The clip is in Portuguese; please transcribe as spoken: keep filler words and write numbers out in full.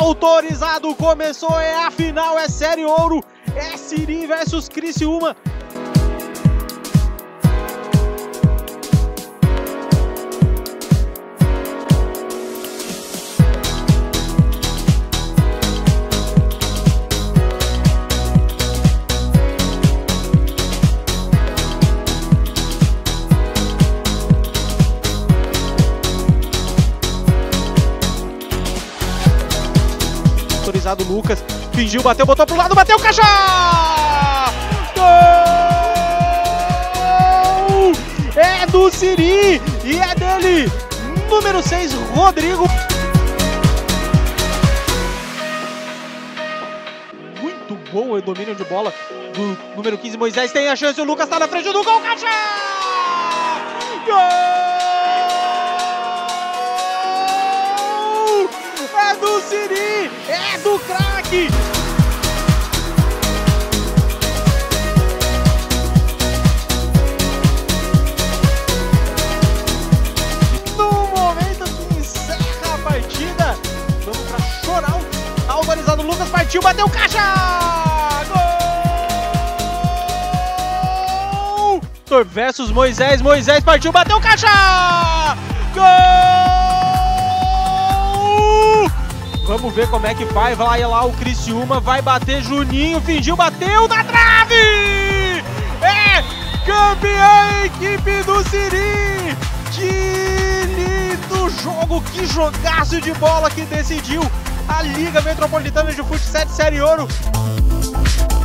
Autorizado, começou, é a final, é Série Ouro, é Siri versus Criciúma. Autorizado, Lucas, fingiu, bateu, botou pro lado, bateu, caixa! Gol! É do Siri e é dele, número seis, Rodrigo. Muito bom o domínio de bola do número quinze, Moisés, tem a chance, o Lucas tá na frente do gol, caixa! Gol! É do Siri, é do craque! No momento que encerra a partida, vamos pra chorar. Autorizado, Lucas partiu, bateu, caixa! Gol! Versus Moisés, Moisés partiu, bateu, caixa! Gol! Vamos ver como é que vai, vai lá o Criciúma, vai bater, Juninho, fingiu, bateu na trave! É campeã a equipe do Siri! Que lindo jogo, que jogaço de bola que decidiu a Liga Metropolitana de Futsal Série Ouro!